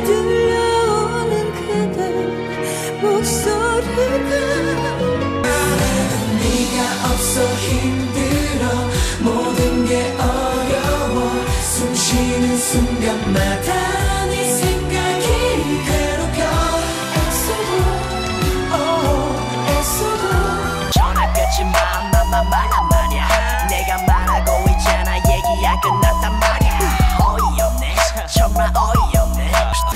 들려오는 그대 목소리가 네가 없어 힘들어 모든 게 어려워 숨 쉬는 순간마다 네 생각이 괴롭혀 애써도 전화 끊지 마 말란 말이야 내가 말하고 있잖아 얘기 안 끝났단 말이야 어이없네 정말 어이없네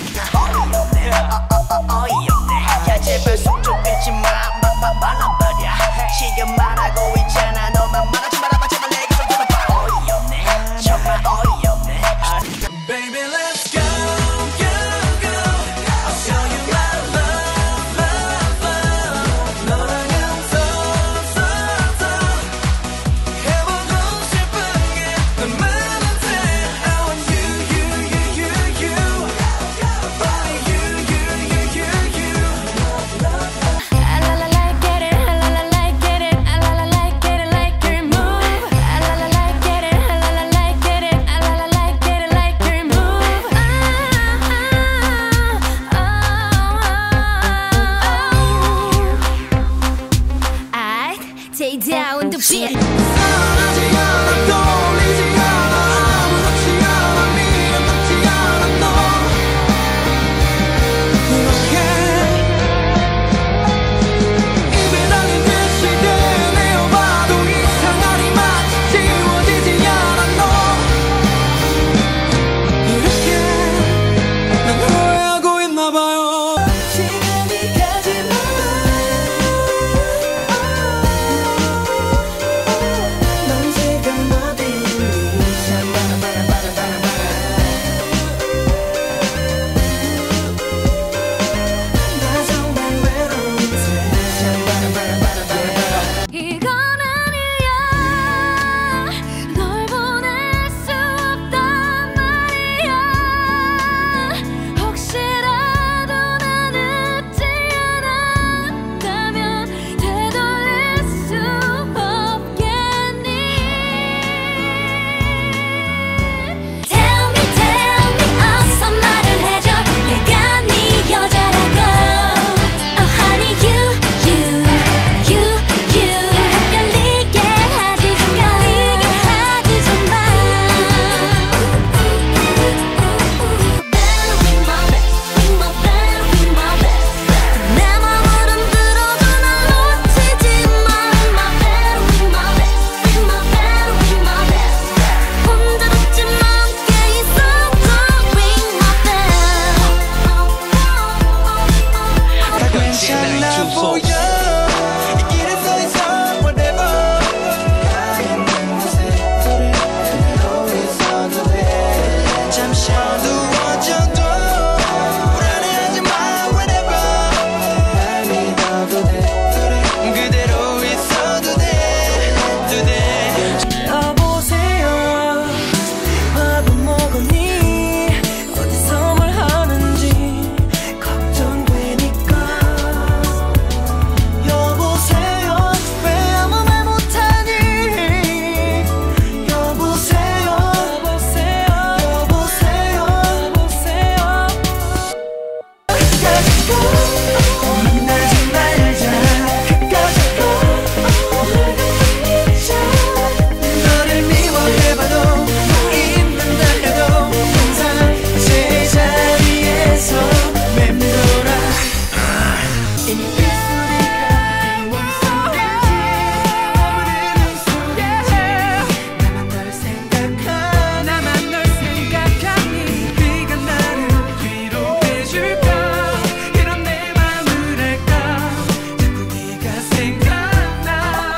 어이없네 야 제발 속 좀 끊지 마 말란 말이야 지금 말하고 있잖아 너만 말하지 말아봐 제발 내가 좀 들어봐 어이없네 정말 어이없네 Baby let's go go go I'll show you my love 너랑은 더 해보고 싶은 게 더 많은데 I want you only you Take down the beat. 사랑하지 않아 떠올리지 않아 아무렇지 않아 미련받지 않아 너 이렇게 입에 달린 듯이 내어봐도 이상하니 마치 지워지지 않아 너 이렇게 난 후회하고 있나봐요 시간이 가지마 넌 지금 어디니 나 정말 외로운데 이건 아니야 널 보낼 수 없단 말이야 혹시라도 난 늦지 않았다면 되돌릴 수 없겠니 Tell me 어서 말을 해줘 내가 네 여자라고 Oh honey you 헷갈리게 하지 좀 마 Better be my best 내 맘을 흔들어도 날 놓치지 마 My better be my best 혼자 듣지 마 함께 있어도 ring my bell 다 괜찮아 보여 이 길에 서 있어 whatever 가 있는 곳에 그대로 있어도 돼 잠시 어두워져도 불안해하지 마 whatever 날 믿어도 돼 그대로 있어도 돼 여보세요 밥은 먹었니 어디서 뭘 하는지 걱정되니까 여보세요 왜 아무 말 못하니 여보세요 끝까지 가 만나지 말자 끝까지 가 너를 미워해봐도 입만 달려도 항상 제자리에서 맴돌아 이미 빗소리가 몸속이지 아무래도 소리지 나만 널 생각하니 네가 나를 위로해줄까 이런 내 맘을 알까 자꾸 네가 생각나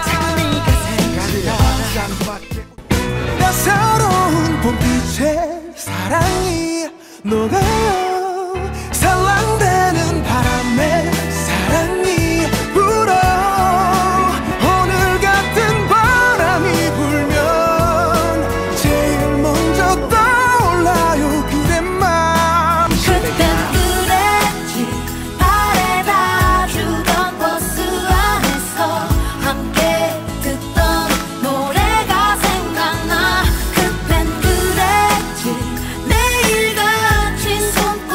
따사로운 봄빛의 사랑이 녹아요 살랑대는 바람에 사랑이 불어 오늘 같은 바람이 불면 제일 먼저 떠올라요 그대 맘 그땐 그랬지 바래봐주던 버스 안에서 함께 듣던 노래가 생각나 그땐 그랬지 매일같이 손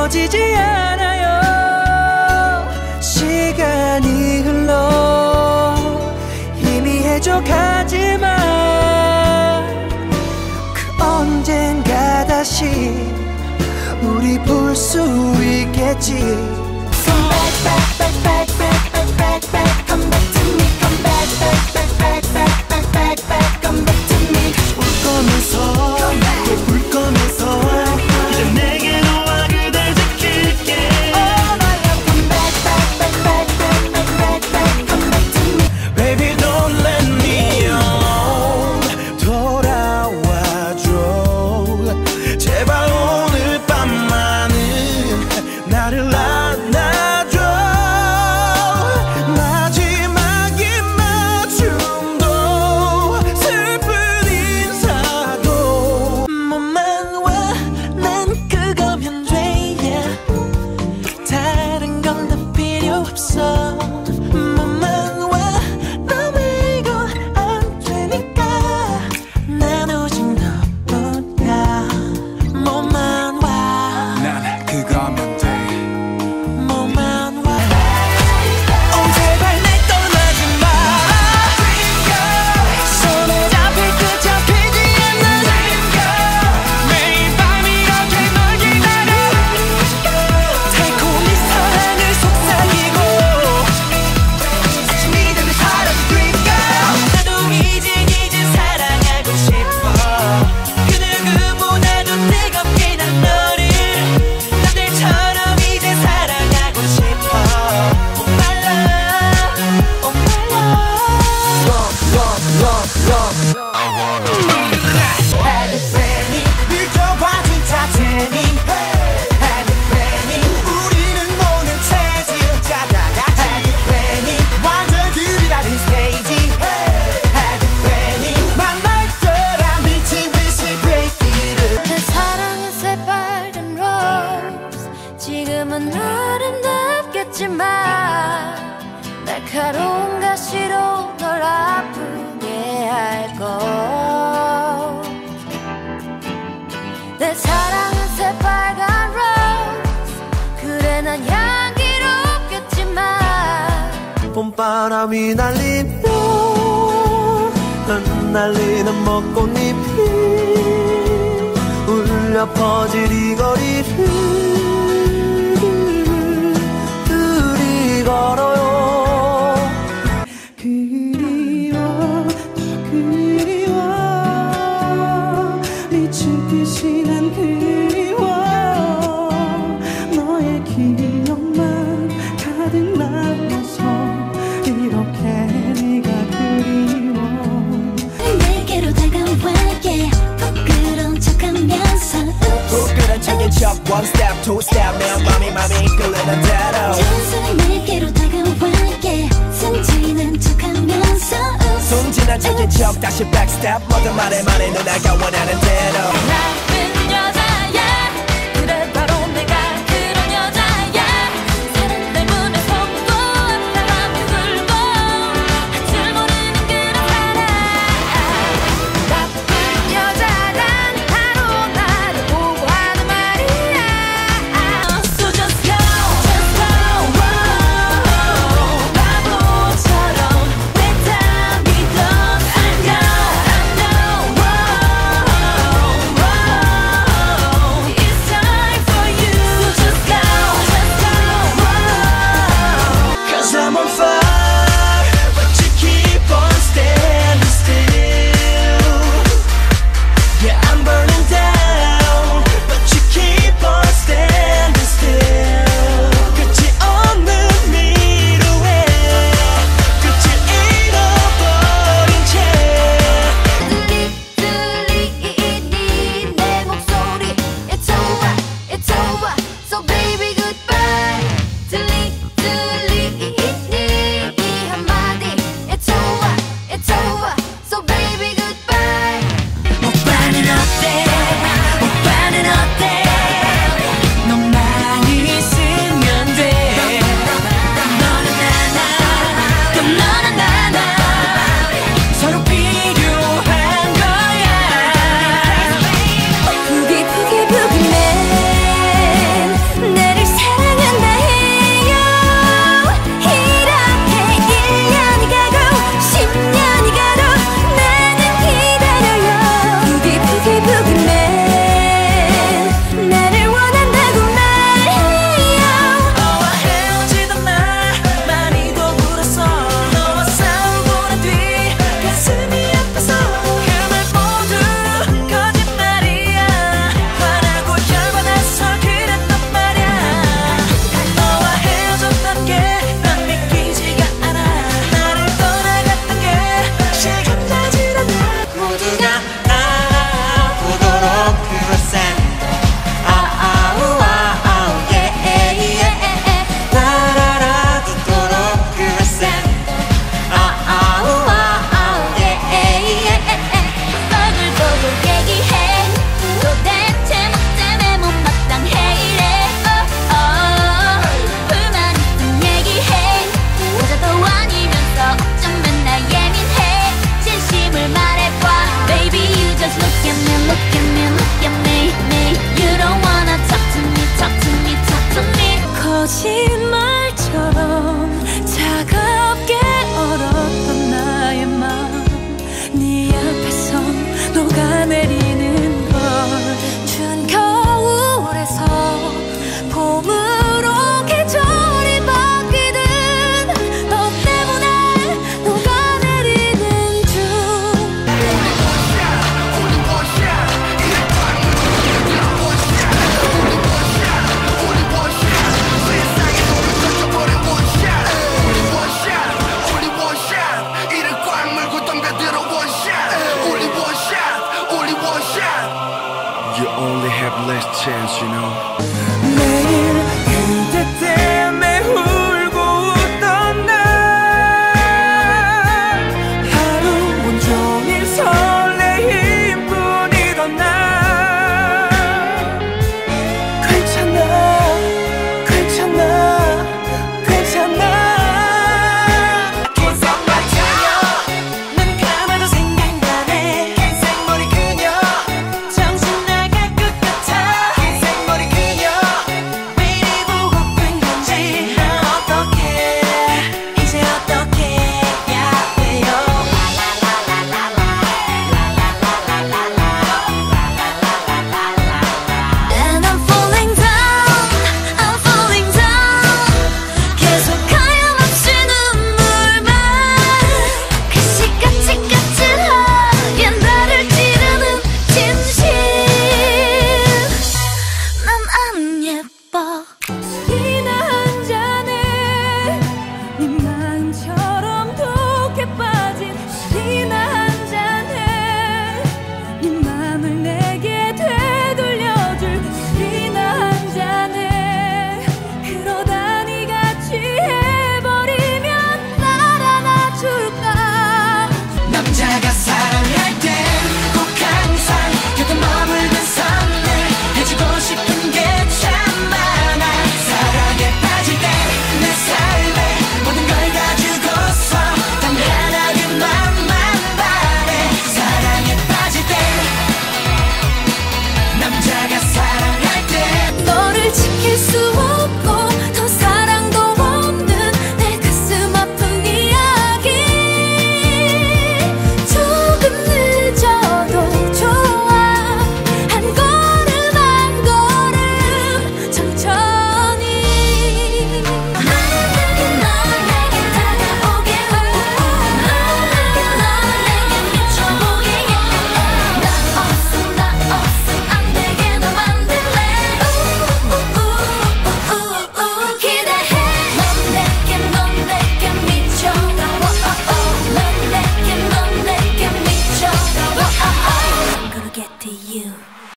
이루어지지 않아요. 시간이 흘러 희미해져 가지만 그 언젠가 다시 우리 볼 수 있겠지. Come back, back, back, back, back, back, back, back. Come back to me. Come back, back, back, back, back, back, back, back. Come back to me. 울 거면서 또 울 거면서 이제 내게로 와 그댈 지킬게. Oh my love, come back, back, back, back, back, back, back, back. Come back to me. Baby don't let me alone. 돌아와줘 제발 오늘 밤만은 나를 안아줘. 마지막인 맞춤도 슬픈 인사도 몸만 와 난 그거면 돼. yeah. 다른 건 다 필요 없어. 몸만 와 너 말고 안 되니까 난 오직 너뿐이야. 몸만 와 난 그거면 돼. 몸만 와. 제발 내 떠나지 마라. 손에 잡힐 듯 잡히지 않는 매일 밤 이렇게 널 기다려. 달콤히 사랑을 속삭이고 믿음을 사라질까. 나도 이제 사랑하고 싶어. 그 누구보다도 뜨겁게 난 너를 남들처럼 이제 사랑하고 싶어. Oh my love, oh my love. Had it ready, 느껴봐 진짜 재미. Had it ready, 우리는 오늘 체질자다가 Had it ready, 완전 둘이 다른 스테이지. Had it ready, 만날 거라 미친 듯이 break it. 내 사랑은 새빨간 rose. 지금은 아름답겠지만 날카로운 가시로 널 아프게 할걸. 내 사랑은 새빨간 rose. 그래 난 향기롭겠지만 봄바람이 날리면 흩날리는 벚꽃잎이 울려 퍼질 이 거리를 둘이 걸어요. 그리워 그리워 미친 듯이 난 그리워. 너의 기억만 가득 남아서 이렇게 네가 그리워. 내게로 다가와게 부끄러운 척하면서 부끄러운 척인 척 one step two step 내 맘이 이끌리는 대로 천천히 내게로 다가와게 순진한 척하면서 순진한 척인 척 다시 back step 모든 말에 눈아가 원하는 대로. I've been